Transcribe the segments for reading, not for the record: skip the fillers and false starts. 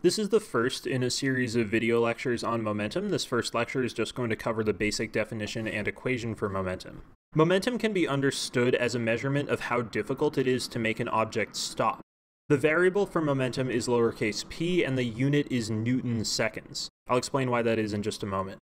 This is the first in a series of video lectures on momentum. This first lecture is just going to cover the basic definition and equation for momentum. Momentum can be understood as a measurement of how difficult it is to make an object stop. The variable for momentum is lowercase p, and the unit is Newton seconds. I'll explain why that is in just a moment.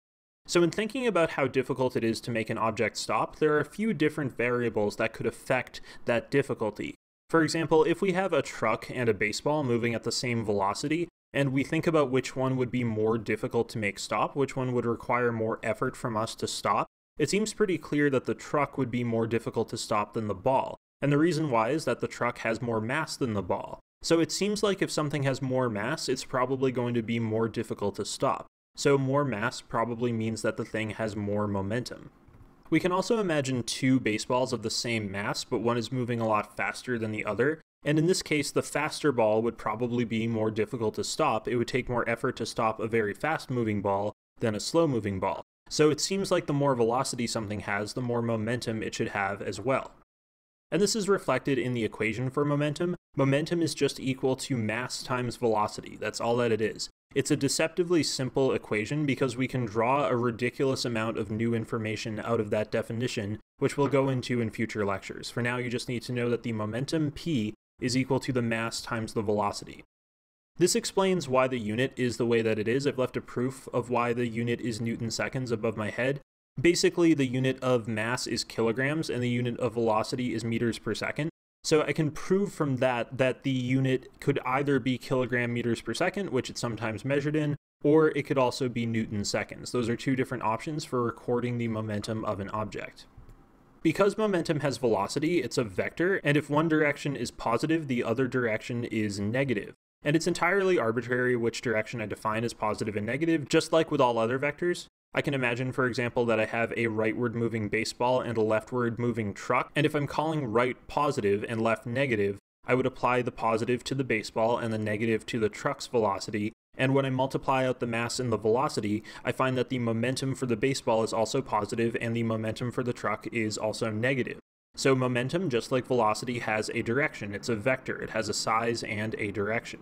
So in thinking about how difficult it is to make an object stop, there are a few different variables that could affect that difficulty. For example, if we have a truck and a baseball moving at the same velocity, and we think about which one would be more difficult to make stop, which one would require more effort from us to stop, it seems pretty clear that the truck would be more difficult to stop than the ball. And the reason why is that the truck has more mass than the ball. So it seems like if something has more mass, it's probably going to be more difficult to stop. So more mass probably means that the thing has more momentum. We can also imagine two baseballs of the same mass, but one is moving a lot faster than the other, and in this case the faster ball would probably be more difficult to stop. It would take more effort to stop a very fast moving ball than a slow moving ball. So it seems like the more velocity something has, the more momentum it should have as well. And this is reflected in the equation for momentum. Momentum is just equal to mass times velocity. That's all that it is. It's a deceptively simple equation because we can draw a ridiculous amount of new information out of that definition, which we'll go into in future lectures. For now, you just need to know that the momentum p is equal to the mass times the velocity. This explains why the unit is the way that it is. I've left a proof of why the unit is Newton seconds above my head. Basically, the unit of mass is kilograms and the unit of velocity is meters per second. So I can prove from that the unit could either be kilogram meters per second, which it's sometimes measured in, or it could also be Newton seconds. Those are two different options for recording the momentum of an object. Because momentum has velocity, it's a vector, and if one direction is positive, the other direction is negative. And it's entirely arbitrary which direction I define as positive and negative, just like with all other vectors. I can imagine, for example, that I have a rightward moving baseball and a leftward moving truck, and if I'm calling right positive and left negative, I would apply the positive to the baseball and the negative to the truck's velocity, and when I multiply out the mass and the velocity, I find that the momentum for the baseball is also positive and the momentum for the truck is also negative. So momentum, just like velocity, has a direction. It's a vector. It has a size and a direction.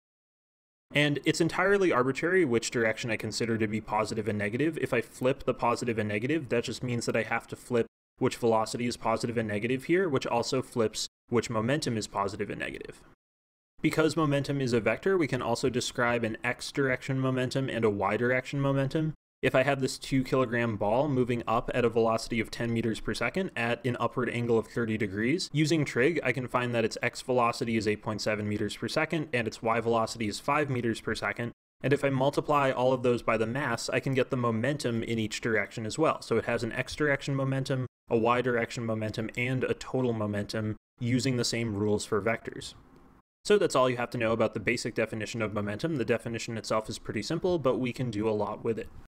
And it's entirely arbitrary which direction I consider to be positive and negative. If I flip the positive and negative, that just means that I have to flip which velocity is positive and negative here, which also flips which momentum is positive and negative. Because momentum is a vector, we can also describe an x direction momentum and a y direction momentum. If I have this 2 kilogram ball moving up at a velocity of 10 meters per second at an upward angle of 30 degrees, using trig, I can find that its x velocity is 8.7 meters per second and its y velocity is 5 meters per second. And if I multiply all of those by the mass, I can get the momentum in each direction as well. So it has an x direction momentum, a y direction momentum, and a total momentum using the same rules for vectors. So that's all you have to know about the basic definition of momentum. The definition itself is pretty simple, but we can do a lot with it.